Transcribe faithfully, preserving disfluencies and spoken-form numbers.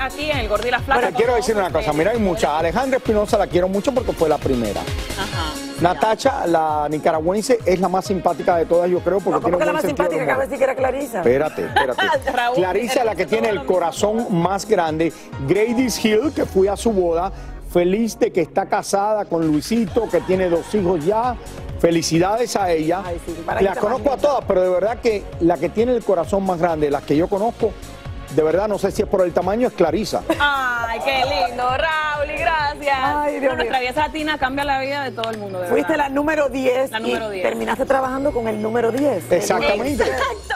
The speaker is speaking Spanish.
aquí en el Gordo y la Flaca. Te quiero decir una cosa, mira, hay muchas. Alejandra Espinosa la quiero mucho porque fue la primera. Ajá. Natacha, la nicaragüense, es la más simpática de todas, yo creo, porque No, tiene ¿cómo un que la buen más sentido simpática? del Acaba de humor. decir que era Clarisa. Espérate, espérate. Raúl, Clarisa, la que tiene el corazón más grande. Grady's Hill, que fui a su boda, feliz de que está casada con Luisito, que tiene dos hijos ya. Felicidades a ella. Ay, sí, para Las que conozco a todas, pero de verdad que la que tiene el corazón más grande, las que yo conozco, de verdad no sé si es por el tamaño, es Clarisa. Ay, qué lindo, Raúl, y gracias. Ay, Dios No, nuestra mío. belleza latina cambia la vida de todo el mundo, de Fuiste verdad. la número diez La número y diez. terminaste trabajando con el número diez. Exactamente. Exacto.